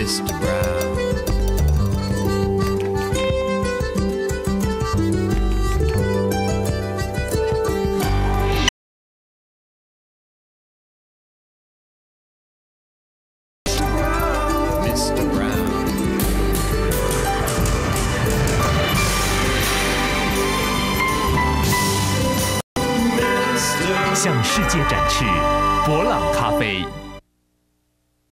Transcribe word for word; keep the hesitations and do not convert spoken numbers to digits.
Mister Brown. Mister Brown. 向世界展示博朗咖啡。